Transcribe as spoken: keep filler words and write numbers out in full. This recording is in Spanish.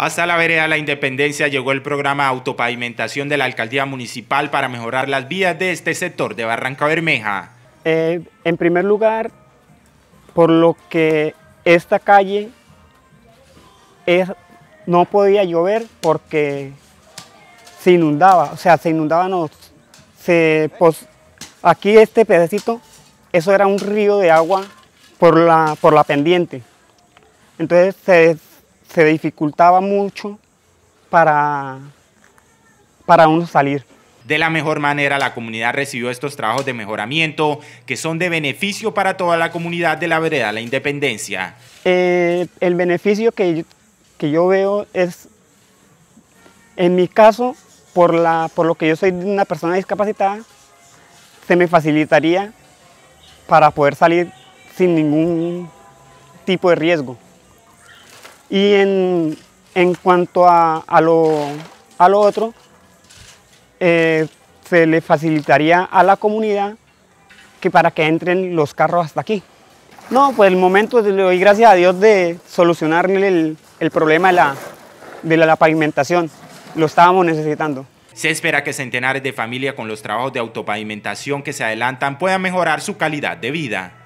Hasta la vereda La Independencia llegó el programa de autopavimentación de la Alcaldía Municipal para mejorar las vías de este sector de Barrancabermeja. Eh, en primer lugar, por lo que esta calle es, no podía llover porque se inundaba, o sea, se inundaba, no, se, pues, aquí este pedacito, eso era un río de agua por la, por la pendiente. Entonces se, se dificultaba mucho para, para uno salir. De la mejor manera, la comunidad recibió estos trabajos de mejoramiento que son de beneficio para toda la comunidad de la vereda La Independencia. Eh, el beneficio que yo, que yo veo es, en mi caso, por, la, por lo que yo soy una persona discapacitada, se me facilitaría para poder salir sin ningún tipo de riesgo. Y en, en cuanto a, a, lo, a lo otro, eh, se le facilitaría a la comunidad que para que entren los carros hasta aquí. No, pues el momento le doy gracias a Dios de solucionarle el, el problema de la, de la, la pavimentación. Lo estábamos necesitando. Se espera que centenares de familias con los trabajos de autopavimentación que se adelantan puedan mejorar su calidad de vida.